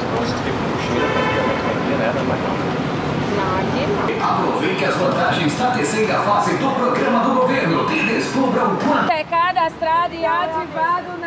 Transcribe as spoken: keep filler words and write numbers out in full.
bolsas que puxeira para ter uma maquininha, né? Mas não. Não, aqui não. Aproveite as vantagens da terceira fase do programa do governo e descubra o quanto É cadastrado e ativado